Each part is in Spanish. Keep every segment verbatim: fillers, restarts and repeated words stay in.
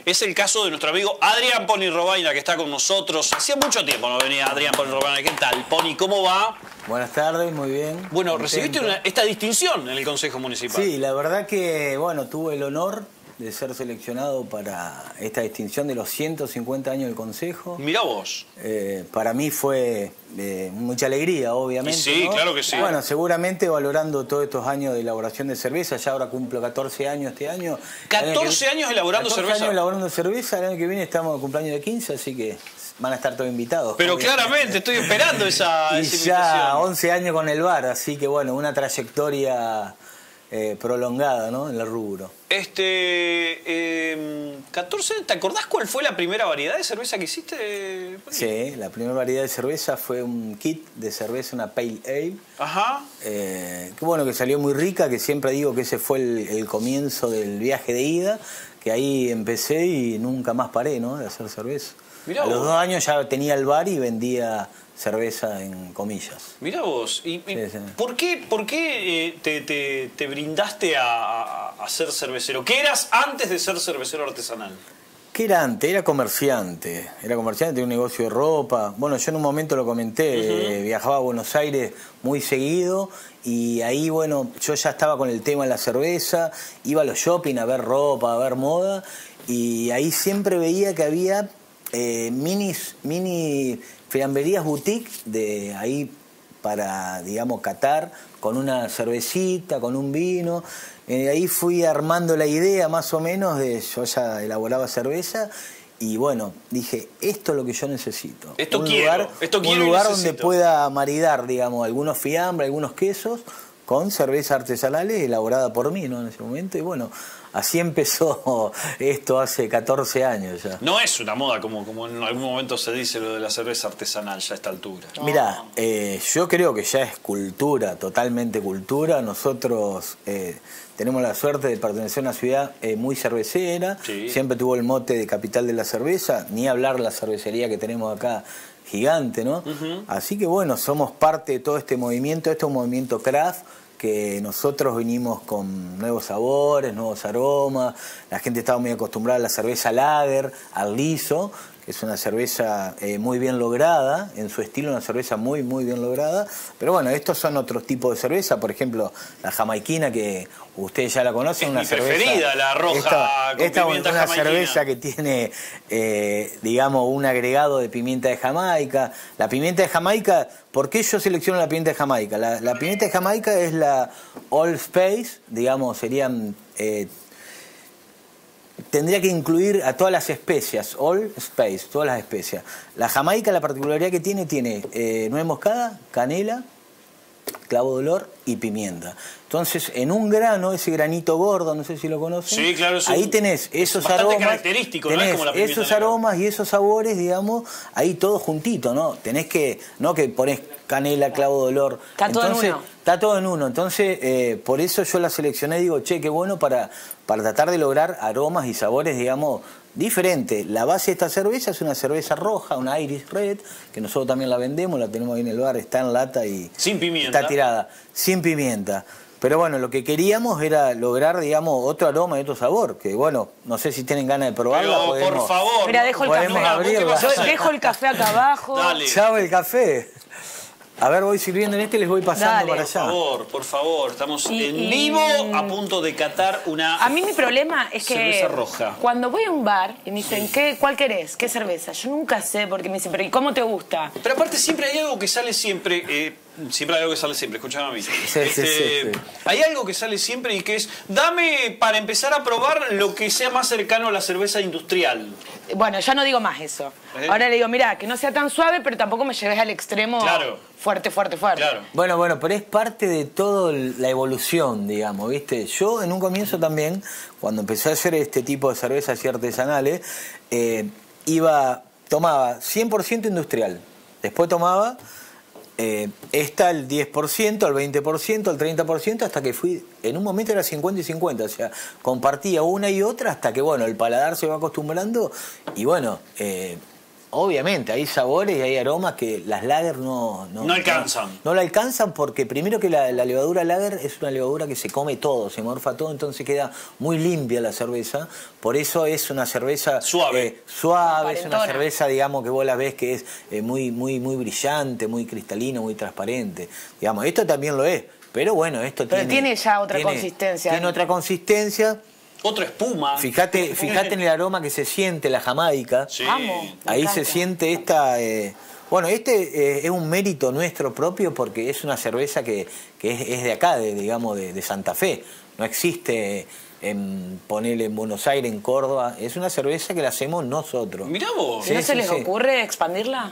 es el caso de nuestro amigo Adrián Pony Robaina, que está con nosotros. Hacía mucho tiempo no venía Adrián Pony Robaina. ¿Qué tal, Pony? ¿Cómo va? Buenas tardes, muy bien. Bueno, contento. recibiste una, esta distinción en el Consejo Municipal. Sí, la verdad que, bueno, tuve el honor de ser seleccionado para esta distinción de los ciento cincuenta años del Consejo. Mirá vos. Eh, para mí fue eh, mucha alegría, obviamente. Y sí, ¿no? claro que sí. Bueno, seguramente valorando todos estos años de elaboración de cerveza, ya ahora cumplo catorce años este año. catorce años elaborando catorce cerveza. años elaborando cerveza, el año que viene estamos de cumpleaños de quince, así que van a estar todos invitados. Pero obviamente. Claramente, estoy esperando esa, y esa ya invitación. once años con el bar, así que bueno, una trayectoria eh, prolongada, ¿no? En el rubro. Este, eh, catorce, ¿te acordás cuál fue la primera variedad de cerveza que hiciste? Sí, la primera variedad de cerveza fue un kit de cerveza, una Pale Ale. Ajá. Eh, que bueno, que salió muy rica, que siempre digo que ese fue el, el comienzo del viaje de ida, que ahí empecé y nunca más paré, ¿no? De hacer cerveza. Mirá A los vos. dos años ya tenía el bar y vendía cerveza en comillas. Mirá vos, ¿y, y Sí, sí. por qué, por qué eh, te, te, te brindaste a, a, a ser cervecero? ¿Qué eras antes de ser cervecero artesanal? ¿Qué era antes? Era comerciante. Era comerciante, tenía un negocio de ropa. Bueno, yo en un momento lo comenté, Uh-huh. eh, viajaba a Buenos Aires muy seguido y ahí, bueno, yo ya estaba con el tema de la cerveza, iba a los shopping a ver ropa, a ver moda y ahí siempre veía que había eh, minis, mini fiambrerías boutique de ahí para, digamos, catar con una cervecita, con un vino. Eh, ahí fui armando la idea más o menos de, yo ya elaboraba cerveza y bueno, dije, esto es lo que yo necesito. Esto un quiero, lugar, esto quiero un y lugar donde necesito. pueda maridar, digamos, algunos fiambres, algunos quesos con cervezas artesanales elaborada por mí, ¿no? En ese momento y bueno, así empezó esto hace catorce años ya. No es una moda como, como en algún momento se dice lo de la cerveza artesanal ya a esta altura. Mirá, eh, yo creo que ya es cultura, totalmente cultura. Nosotros eh, tenemos la suerte de pertenecer a una ciudad eh, muy cervecera. Sí. Siempre tuvo el mote de capital de la cerveza, ni hablar la cervecería que tenemos acá, gigante, ¿no? Uh-huh. Así que bueno, somos parte de todo este movimiento. Este es un movimiento craft que nosotros vinimos con nuevos sabores, nuevos aromas. La gente estaba muy acostumbrada a la cerveza lager, al liso, que es una cerveza eh, muy bien lograda, en su estilo una cerveza muy, muy bien lograda. Pero bueno, estos son otros tipos de cerveza, por ejemplo, la jamaiquina, que ustedes ya la conocen. Es una mi cerveza, preferida, la roja esta, con esta pimienta es una jamaiquina. cerveza que tiene, eh, digamos, un agregado de pimienta de Jamaica. La pimienta de Jamaica, ¿por qué yo selecciono la pimienta de Jamaica? La, la pimienta de Jamaica es la All Space, digamos, serían... Eh, tendría que incluir a todas las especias, All Space, todas las especias. La Jamaica, la particularidad que tiene, tiene eh, nuez moscada, canela, clavo de olor y pimienta. Entonces, en un grano, ese granito gordo, no sé si lo conocen, Sí, claro, es ahí un- tenés esos bastante aromas, característico, ¿no? Es tenés como la pimienta esos negra. aromas y esos sabores, digamos, ahí todo juntito, ¿no? Tenés que, no que ponés canela, clavo de olor. Está todo en Entonces, uno. está todo en uno. Entonces, eh, por eso yo la seleccioné, digo, che, qué bueno para, para tratar de lograr aromas y sabores, digamos, diferentes. La base de esta cerveza es una cerveza roja, una Irish Red, que nosotros también la vendemos, la tenemos ahí en el bar, está en lata y Sin pimienta. está tirada, sin pimienta. Pero bueno, lo que queríamos era lograr, digamos, otro aroma y otro sabor, que bueno, no sé si tienen ganas de probarla. Pero, podemos- por favor. Mira, dejo el podemos café. abrirla. ¿Qué vas a Yo hacer? dejo el café acá abajo. Dale. Chao el café. A ver, voy sirviendo en este y les voy pasando Dale. para Por allá. favor, por favor. Estamos Y- en y- vivo a punto de catar una A mí mi problema es que cerveza roja. cuando voy a un bar y me dicen, ¿qué, ¿cuál querés? ¿Qué cerveza? Yo nunca sé porque me dicen, ¿pero y cómo te gusta? Pero aparte siempre hay algo que sale siempre, eh, siempre hay algo que sale siempre, escuchame a mí. sí, sí, sí. Hay algo que sale siempre y que es, dame para empezar a probar lo que sea más cercano a la cerveza industrial. Bueno, ya no digo más eso. ¿Eh? Ahora le digo, mira, que no sea tan suave, pero tampoco me lleves al extremo Claro. fuerte, fuerte, fuerte. Claro. Bueno, bueno, pero es parte de toda la evolución, digamos, ¿viste? Yo en un comienzo también, cuando empecé a hacer este tipo de cervezas y artesanales, eh, iba, tomaba cien por ciento industrial. Después tomaba eh, esta al diez por ciento, al veinte por ciento, al treinta por ciento, hasta que fui, en un momento era cincuenta y cincuenta, o sea, compartía una y otra hasta que, bueno, el paladar se va acostumbrando y, bueno, eh, obviamente, hay sabores y hay aromas que las lager no... No, no alcanzan. No, no la alcanzan porque primero que la, la levadura lager es una levadura que se come todo, se morfa todo, entonces queda muy limpia la cerveza. Por eso es una cerveza... Suave. Eh, suave, es una cerveza, digamos, que vos la ves que es eh, muy, muy, muy brillante, muy cristalina, muy transparente. Digamos, esto también lo es. Pero bueno, esto Pero tiene... tiene ya otra tiene, consistencia. Tiene otra consistencia. Otra espuma. Fíjate, fíjate en el aroma que se siente la jamaica. Sí. Amo. Ahí encanta. se siente esta... Eh, bueno, este eh, es un mérito nuestro propio porque es una cerveza que, que es, es de acá, de, digamos, de, de Santa Fe. No existe en ponerle en Buenos Aires, en Córdoba. Es una cerveza que la hacemos nosotros. Mirá vos. ¿Y no Sí, se sí, les sí. ocurre expandirla?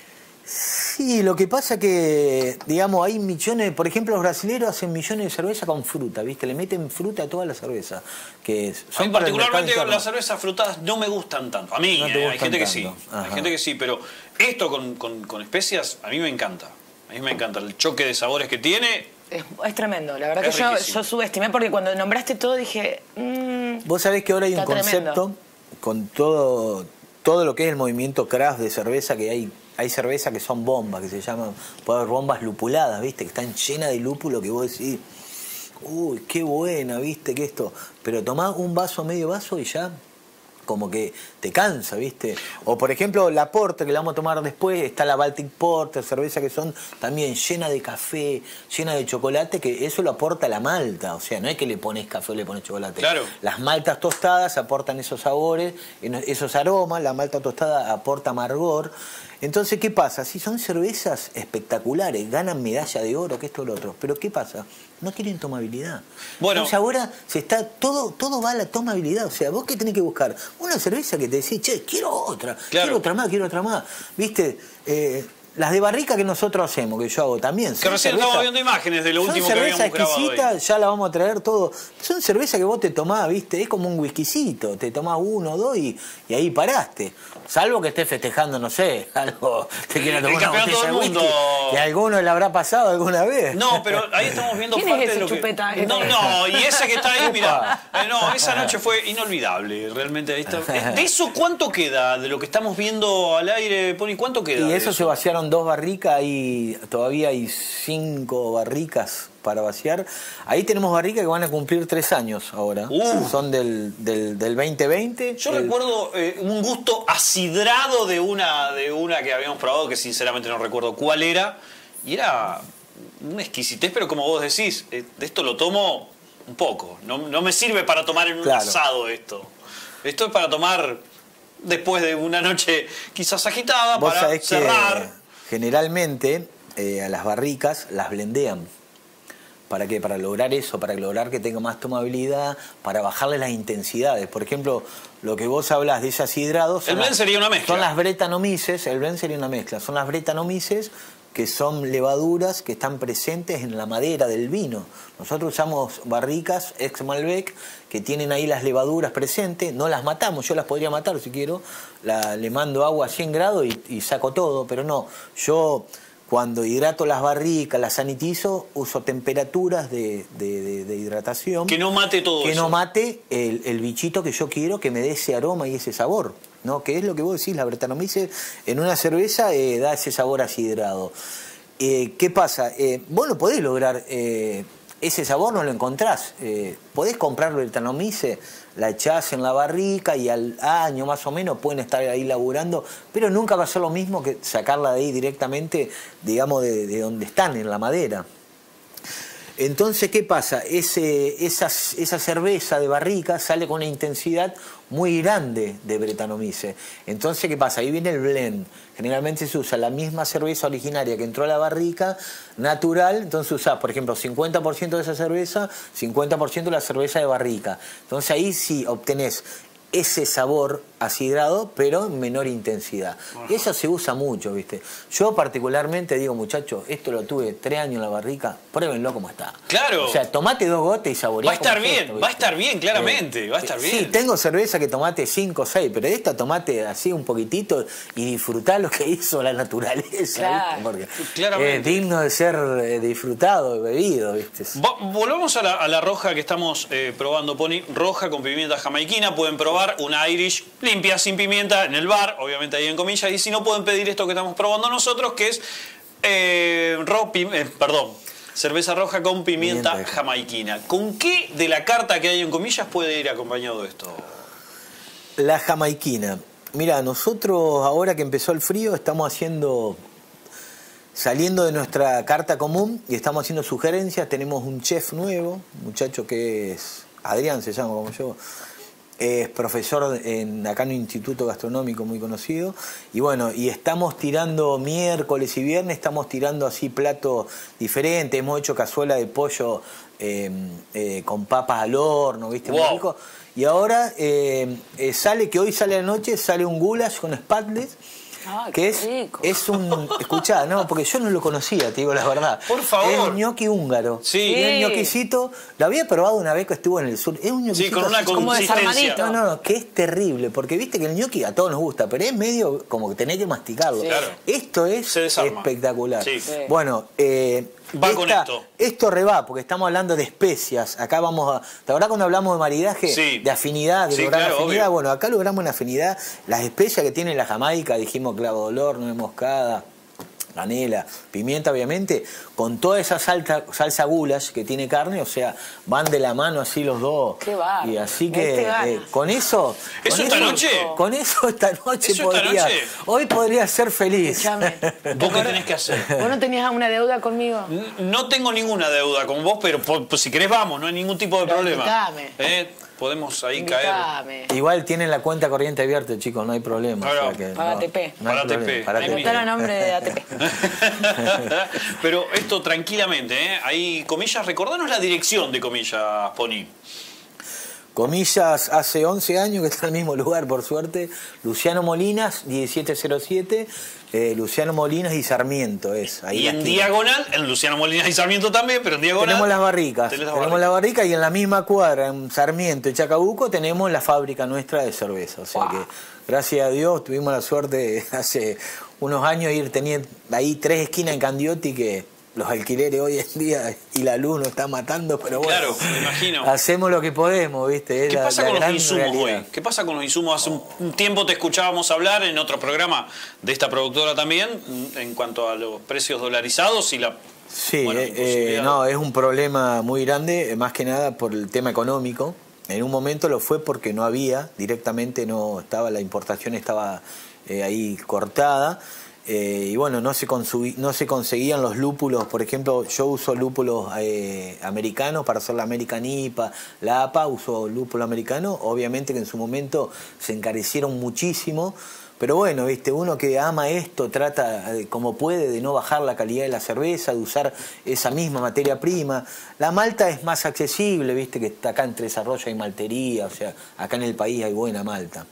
Sí, lo que pasa que, digamos, hay millones, por ejemplo, los brasileños hacen millones de cerveza con fruta, ¿viste? Le meten fruta a toda la cerveza. Que a mí para el particularmente mercado las cervezas frutadas no me gustan tanto. A mí, No te eh, hay gustan gente que sí. tanto. Hay Ajá. gente que sí, pero esto con, con, con especias a mí me encanta. A mí me encanta el choque de sabores que tiene. Es, es tremendo. La verdad Es que yo, riquísimo. yo subestimé porque cuando nombraste todo dije... mmm, Vos sabés que ahora hay un Está concepto tremendo. con todo, todo lo que es el movimiento craft de cerveza, que hay, hay cerveza que son bombas, que se llaman, puede haber bombas lupuladas, ¿viste? Que están llenas de lúpulo que vos decís, uy, qué buena, ¿viste? Que esto. Pero tomás un vaso, medio vaso y ya como que te cansa, ¿viste? O por ejemplo la Porter, que la vamos a tomar después, está la Baltic Porter, cerveza que son también llena de café, llena de chocolate, que eso lo aporta la malta, o sea, no es que le pones café o le pones chocolate. Claro. Las maltas tostadas aportan esos sabores, esos aromas, la malta tostada aporta amargor. Entonces, ¿qué pasa? Si son cervezas espectaculares, ganan medalla de oro, que esto o lo otro, pero ¿qué pasa? No tienen tomabilidad. Bueno. Entonces ahora se está todo todo va a la tomabilidad. O sea, vos qué tenés que buscar una cerveza que te decís, che, quiero otra, Claro. quiero otra más, quiero otra más. ¿Viste? Eh, las de barrica que nosotros hacemos, que yo hago también. Que recién estamos viendo imágenes de lo último que son habíamos cerveza grabado exquisita, ahí. ya la vamos a traer todo. Son cerveza que vos te tomás, ¿viste? Es como un whiskycito. Te tomás uno o dos y, y ahí paraste. Salvo que estés festejando, no sé, algo, te quieras El tomar una campeonato botella de del whisky, mundo. que a alguno le habrá pasado alguna vez. No, pero ahí estamos viendo ¿Quién es parte ese de lo chupeta que... que No, tenés? no, y ese que está ahí, mira, eh, no, esa noche fue inolvidable, realmente. Ahí está. ¿De eso cuánto queda? De lo que estamos viendo al aire, Pony, ¿cuánto queda? Y de eso se vaciaron dos barricas y todavía hay cinco barricas para vaciar. Ahí tenemos barricas que van a cumplir tres años ahora. Uh. Son del, del, del veinte veinte. Yo El- recuerdo eh, un gusto acidrado de una, de una que habíamos probado, que sinceramente no recuerdo cuál era, y era una exquisitez, pero como vos decís, eh, de esto lo tomo un poco. No, no me sirve para tomar en un Claro. asado esto. Esto es para tomar después de una noche quizás agitada, Vos para sabés cerrar. que generalmente eh, a las barricas las blendean. ¿Para qué? Para lograr eso, para lograr que tenga más tomabilidad, para bajarle las intensidades. Por ejemplo, lo que vos hablás de ese acidrado... son El blend las- sería una mezcla. Son las bretanomices, el blend sería una mezcla. Son las bretanomices que son levaduras que están presentes en la madera del vino. Nosotros usamos barricas ex Malbec que tienen ahí las levaduras presentes, no las matamos, yo las podría matar si quiero, la, le mando agua a cien grados y, y saco todo, pero no, yo cuando hidrato las barricas, las sanitizo, uso temperaturas de, de, de, de hidratación. Que no mate todo Que eso. no mate el, el bichito que yo quiero que me dé ese aroma y ese sabor. ¿No? Que es lo que vos decís, la Brettanomyces en una cerveza eh, da ese sabor acidrado. Eh, ¿Qué pasa? Eh, vos no podés lograr eh, ese sabor, no lo encontrás. Eh, podés comprar Brettanomyces, la echás en la barrica y al año más o menos pueden estar ahí laburando, pero nunca va a ser lo mismo que sacarla de ahí directamente, digamos, de, de donde están, en la madera. Entonces, ¿qué pasa? Ese, esa, esa cerveza de barrica sale con una intensidad muy grande de Brettanomyces. Entonces, ¿qué pasa? Ahí viene el blend. Generalmente se usa la misma cerveza originaria que entró a la barrica, natural. Entonces usás, por ejemplo, cincuenta por ciento de esa cerveza, cincuenta por ciento de la cerveza de barrica. Entonces ahí sí obtenés ese sabor acidrado, pero en menor intensidad. Y eso se usa mucho, ¿viste? Yo particularmente digo, muchachos, esto lo tuve tres años en la barrica, pruébenlo como está. Claro. O sea, tomate dos gotas y saboreá. Va a estar como es bien, esto, va a ¿viste? estar bien, claramente, va a estar bien. Sí, tengo cerveza que tomate cinco o seis, pero esta tomate así un poquitito y disfrutá lo que hizo la naturaleza, Claro. ¿viste? Porque Claramente. es digno de ser eh, disfrutado, bebido, ¿viste? Vo- Volvamos a la, a la roja que estamos eh, probando, Pony. Roja con pimienta jamaiquina. Pueden probar una Irish Light. limpia, sin pimienta, en el bar, obviamente ahí en Comillas, y si no pueden pedir esto que estamos probando nosotros, que es eh, ro, pim, eh, perdón, cerveza roja con pimienta, pimienta jamaiquina. ¿Con qué de la carta que hay en Comillas puede ir acompañado esto? La jamaiquina. Mira, nosotros ahora que empezó el frío estamos haciendo, saliendo de nuestra carta común y estamos haciendo sugerencias. Tenemos un chef nuevo, un muchacho que es Adrián, se llama como yo. Es profesor en, acá en un instituto gastronómico muy conocido. Y bueno, y estamos tirando miércoles y viernes, estamos tirando así platos diferentes. Hemos hecho cazuela de pollo eh, eh, con papas al horno, ¿viste? Wow. Muy rico. Y ahora eh, eh, sale, que hoy sale a la noche, sale un goulash con spadles. Ay, que es, rico. es un... Escuchá, no, porque yo no lo conocía, te digo la verdad. Por favor. Es ñoqui húngaro. Sí. Y el ñoquicito, lo había probado una vez que estuvo en el sur. Es un ñoquicito Sí, con una así, como consistencia. desarmadito. no, no, no, que es terrible, porque viste que el ñoqui a todos nos gusta, pero es medio como que tenés que masticarlo. Sí. Claro. Esto es Se desarma. espectacular. Sí. Sí. Bueno, eh, Va esta- con esto. Esto reba, porque estamos hablando de especias. Acá vamos a... ¿Te acordás cuando hablamos de maridaje? Sí. De afinidad, de Sí, lograr claro, afinidad. obvio. Bueno, acá logramos una afinidad. Las especias que tiene la jamaica, dijimos clavo de olor, nuez moscada, canela, pimienta obviamente, con toda esa salsa, salsa goulash que tiene carne, o sea, van de la mano así los dos. Qué bárbaro. Y así Me que diste ganas. eh, con eso... ¿Eso con esta noche? Con eso esta noche ¿Eso esta podría... noche? Hoy podría ser feliz. Escuchame. ¿Vos qué tenés que hacer? ¿Vos no tenías una deuda conmigo? No tengo ninguna deuda con vos, pero por- por si querés vamos, no hay ningún tipo de Pero problema. invitame. Eh, Podemos ahí caer. Invitame. Igual tienen la cuenta corriente abierta, chicos, no hay problema. Claro. o sea que Para no- A T P. no hay Para problema, A T P. para A T P. Anotar a nombre de A T P. Pero esto tranquilamente, ¿eh? Ahí, Comillas, recordanos la dirección de Comillas, Pony. Comillas, hace once años que está en el mismo lugar, por suerte. Luciano Molinas, diecisiete cero siete. Eh, Luciano Molinas y Sarmiento es. Ahí Y la en esquina. diagonal, en Luciano Molina y Sarmiento también, pero en diagonal. Tenemos las barricas. tenés las Tenemos barricas. la barrica y en la misma cuadra, en Sarmiento y Chacabuco, tenemos la fábrica nuestra de cerveza. O sea Wow. que, gracias a Dios, tuvimos la suerte hace unos años de ir teniendo ahí tres esquinas en Candioti que los alquileres hoy en día y la luz nos está matando, pero bueno. Claro, me imagino. Hacemos lo que podemos, ¿viste? Es ¿Qué la- pasa la con los gran insumos realidad. hoy? ¿Qué pasa con los insumos? Hace un, un tiempo te escuchábamos hablar en otro programa de esta productora también, en cuanto a los precios dolarizados y la... Sí, bueno, eh, imposibilidad eh, de- no, es un problema muy grande, eh, más que nada por el tema económico. En un momento lo fue porque no había, directamente no estaba, la importación estaba eh, ahí cortada. Eh, y bueno, no se, consumí- no se conseguían los lúpulos, por ejemplo, yo uso lúpulos eh, americanos para hacer la American I P A, la A P A, uso lúpulo americano, obviamente que en su momento se encarecieron muchísimo, pero bueno, viste, uno que ama esto trata eh, como puede de no bajar la calidad de la cerveza, de usar esa misma materia prima. La malta es más accesible, viste, que está acá en Tres Arroyos hay maltería, o sea, acá en el país hay buena malta.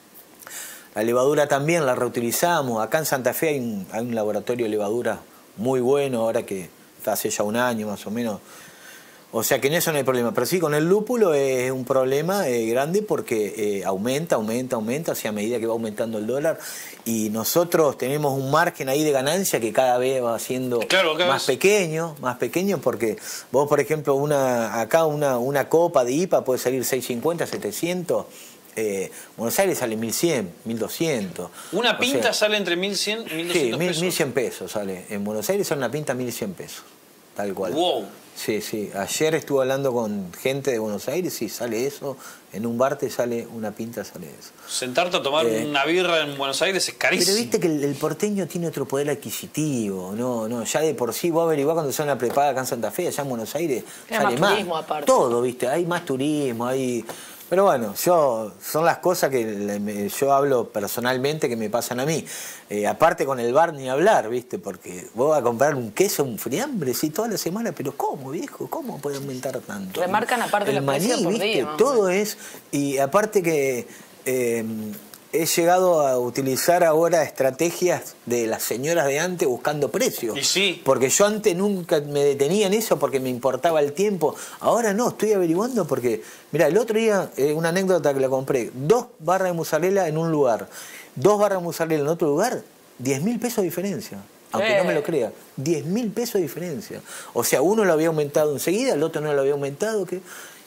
La levadura también la reutilizamos. Acá en Santa Fe hay un, hay un laboratorio de levadura muy bueno, ahora que está hace ya un año más o menos. O sea que en eso no hay problema. Pero sí, con el lúpulo es un problema eh, grande porque eh, aumenta, aumenta, aumenta, o sea, a medida que va aumentando el dólar. Y nosotros tenemos un margen ahí de ganancia que cada vez va siendo Claro, cada más vez. pequeño, más pequeño, porque vos, por ejemplo, una acá una, una copa de I P A puede salir seiscientos cincuenta, setecientos. Eh, Buenos Aires sale mil cien, mil doscientos. Una O pinta sea, sale entre mil cien y mil sí, doscientos mil, pesos. mil cien pesos sale. En Buenos Aires sale una pinta mil cien pesos, tal cual. Wow. Sí, sí. Ayer estuve hablando con gente de Buenos Aires y sale eso. En un bar te sale una pinta, sale eso. Sentarte a tomar Eh, una birra en Buenos Aires es carísimo. Pero viste que el, el porteño tiene otro poder adquisitivo, no, no, ya de por sí vos averiguás cuando son la prepaga acá en Santa Fe, allá en Buenos Aires, Tiene sale más más. turismo aparte. Todo, viste, hay más turismo, hay. Pero bueno, yo son las cosas que le- me- yo hablo personalmente que me pasan a mí. Eh, aparte con el bar ni hablar, viste, porque vos vas a comprar un queso, un friambre, sí, toda la semana, pero ¿cómo, viejo? ¿Cómo puede aumentar tanto? Remarcan aparte el los maní, precios por viste, día, más o todo es. Y aparte que. eh, he llegado a utilizar ahora estrategias de las señoras de antes buscando precios. Y sí. Porque yo antes nunca me detenía en eso porque me importaba el tiempo. Ahora no, estoy averiguando porque, mira, el otro día, eh, una anécdota que la compré, dos barras de mozzarella en un lugar, dos barras de mozzarella en otro lugar, diez mil pesos de diferencia. Aunque Eh. no me lo crea, diez mil pesos de diferencia. O sea, uno lo había aumentado enseguida, el otro no lo había aumentado. Que...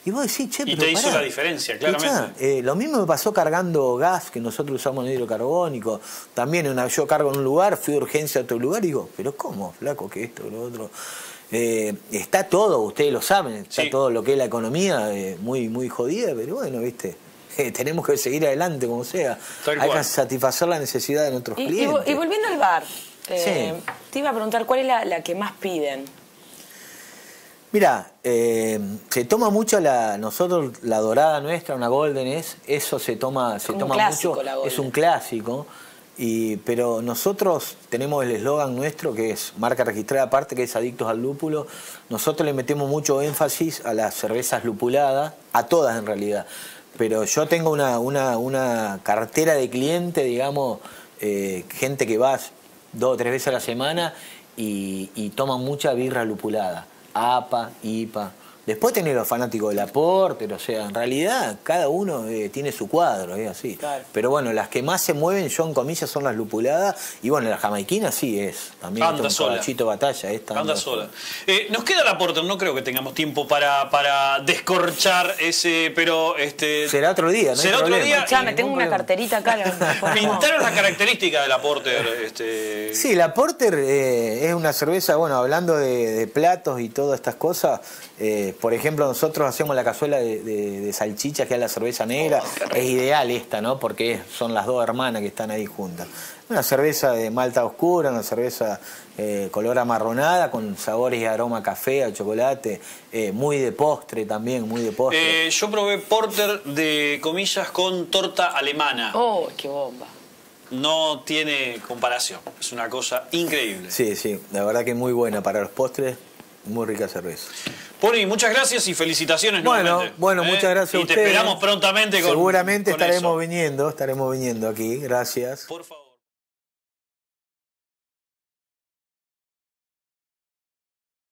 Y vos decís, che, y pero te hizo pará, la diferencia, claramente. escuchá, eh, lo mismo me pasó cargando gas, que nosotros usamos en hidrocarbónico. También una, yo cargo en un lugar, fui de urgencia a otro lugar y digo, pero ¿cómo, flaco, que esto, lo otro? Eh, está todo, ustedes lo saben, está sí. todo lo que es la economía eh, muy, muy jodida, pero bueno, viste, eh, tenemos que seguir adelante como sea. Tal Hay cual. que satisfacer la necesidad de nuestros Y, y, clientes. vo- y volviendo al bar, eh, Sí. te iba a preguntar, ¿cuál es la, la que más piden? Mira, eh, se toma mucho la, nosotros la dorada nuestra, una golden es, eso se toma, se Como un toma clásico, mucho, la golden. es un clásico, y, pero nosotros tenemos el eslogan nuestro que es marca registrada aparte, que es Adictos al Lúpulo. Nosotros le metemos mucho énfasis a las cervezas lupuladas, a todas en realidad, pero yo tengo una, una, una cartera de clientes, digamos, eh, gente que va dos o tres veces a la semana y, y toma mucha birra lupulada. A P A, I P A. Después tenés los fanáticos del aporte, o sea, en realidad cada uno eh, tiene su cuadro, es así. Claro. Pero bueno, las que más se mueven, yo en comillas, son las lupuladas. Y bueno, la jamaiquina sí es. También Anda es un sola. caballito batalla. Esta Anda sola. Eh, nos queda la Porter, no creo que tengamos tiempo para, para descorchar ese, pero este. Será otro día, ¿no? Será hay otro problema. día. Escuchame, Ningún tengo una problema. carterita acá. la- podemos- Pintaron las características de la Porter. Este... Sí, la Porter eh, es una cerveza, bueno, hablando de, de platos y todas estas cosas, eh, por ejemplo, nosotros hacemos la cazuela de, de, de salchichas, que es la cerveza negra, es ideal esta, ¿no? Porque son las dos hermanas que están ahí juntas. Una cerveza de malta oscura, una cerveza eh, color amarronada, con sabores y aroma a café, a chocolate, eh, muy de postre también, muy de postre. Eh, yo probé Porter de comillas con torta alemana. Oh, qué bomba. No tiene comparación. Es una cosa increíble. Sí, sí, la verdad que es muy buena para los postres, muy rica cerveza. Pony, muchas gracias y felicitaciones Bueno, nuevamente. bueno, ¿eh? muchas gracias a Y te ustedes. esperamos prontamente con Seguramente con estaremos eso. viniendo, estaremos viniendo aquí. Gracias. Por favor.